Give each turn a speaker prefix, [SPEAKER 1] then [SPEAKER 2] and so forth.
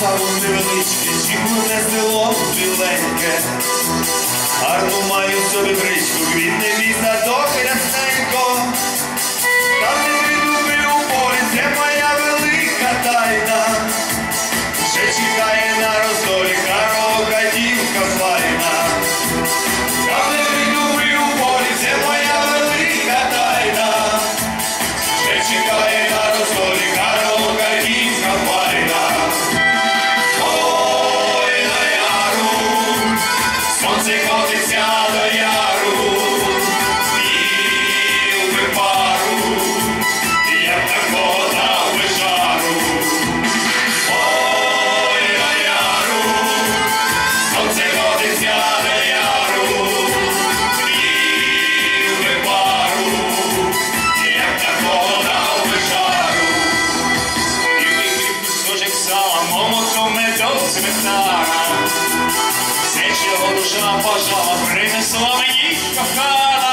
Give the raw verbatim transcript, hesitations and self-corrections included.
[SPEAKER 1] пару невеличке, чіплене село біленьке. Гарну маю собі бричку, квітне візна до Хрясненько. Там не придумки у полі, це моя велика тайна. Вже чекає на роздолі Карова дівка файна. Там не придумки у полі, це моя велика тайна. Вже чекає на роздолі Карова дівка файна. Ой, на яру, сонце котиться до яру, їв би пару, як на кота в жару. Ой, на яру, сонце котиться до яру, їв би пару, як на кота в жару. І випив кусочок сала, молоком медом сметана. Все, чого душа бажала, принесла мені кохана.